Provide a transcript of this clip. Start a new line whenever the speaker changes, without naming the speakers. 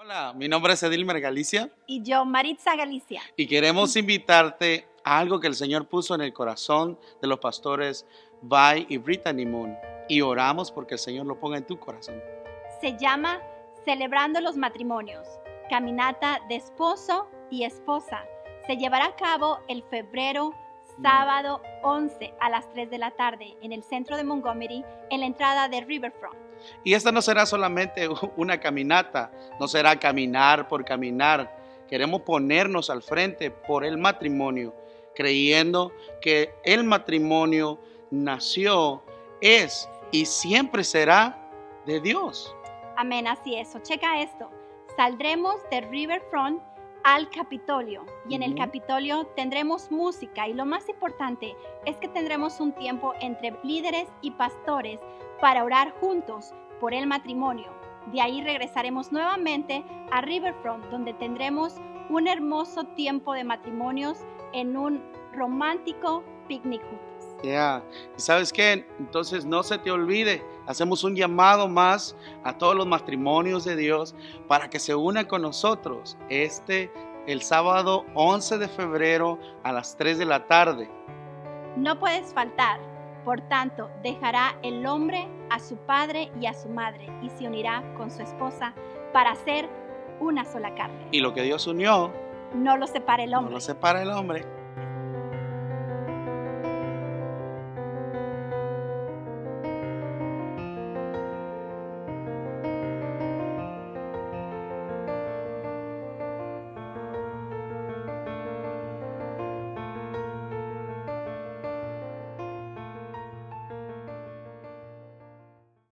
Hola, mi nombre es Edilmer Galicia
Y yo, Maritza Galicia.
y queremos invitarte a algo que el Señor puso en el corazón de los pastores Vi y Brittany Moon, y oramos porque el Señor lo ponga en tu corazón.
Se llama Celebrando los Matrimonios, caminata de esposo y esposa. Se llevará a cabo el sábado 11 a las 3 de la tarde en el centro de Montgomery, en la entrada de Riverfront.
Y esta no será solamente una caminata, no será caminar por caminar. Queremos ponernos al frente por el matrimonio, creyendo que el matrimonio nació, es y siempre será de Dios.
Amén, así es. Checa esto. Saldremos de Riverfront al Capitolio y en el Capitolio tendremos música y lo más importante es que tendremos un tiempo entre líderes y pastores para orar juntos por el matrimonio. De ahí regresaremos nuevamente a Riverfront, donde tendremos un hermoso tiempo de matrimonios en un romántico picnic juntos.
¿Y sabes qué? Entonces no se te olvide, hacemos un llamado más a todos los matrimonios de Dios para que se unan con nosotros el sábado 11 de febrero a las 3 de la tarde.
No puedes faltar. Por tanto, dejará el hombre a su padre y a su madre y se unirá con su esposa para ser una sola carne.
Y lo que Dios unió,
No lo separa el hombre.
no lo separa el hombre.